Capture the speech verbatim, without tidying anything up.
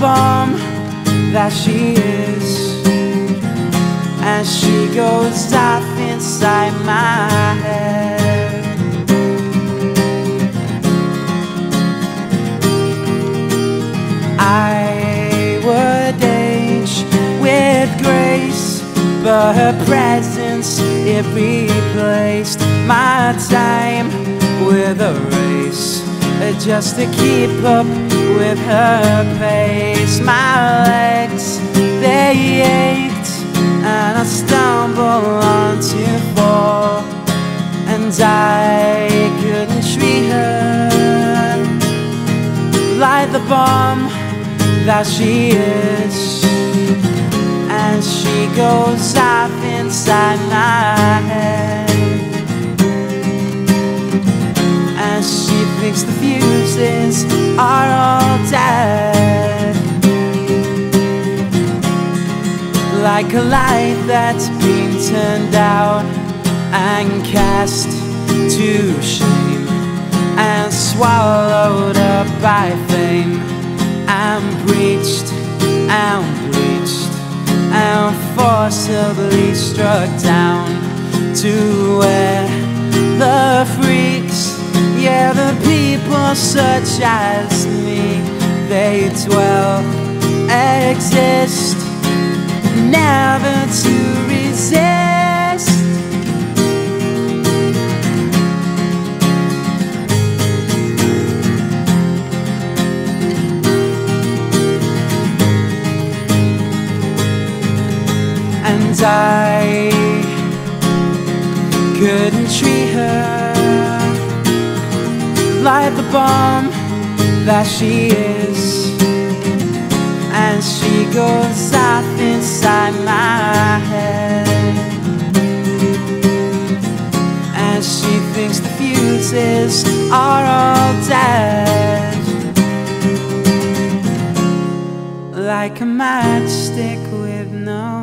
bomb that she is, and she goes off inside my head. I would age with grace, but her presence, it replaced my time with a race, just to keep up with her pace. My legs, they ached, and I stumbled on to fall, and I couldn't treat her like the bomb that she is, and she goes off inside my head, and she thinks the fuses are all dead, like a light that's been turned out and cast to shame, and swallowed up by fame, and breached and bleached and forcibly struck down to where the freaks, yeah, the people such as me, they dwell, exist, never to resist. And I couldn't treat her like the bomb that she is, and she goes off inside my head, and she thinks the fuses are all dead, like a matchstick with no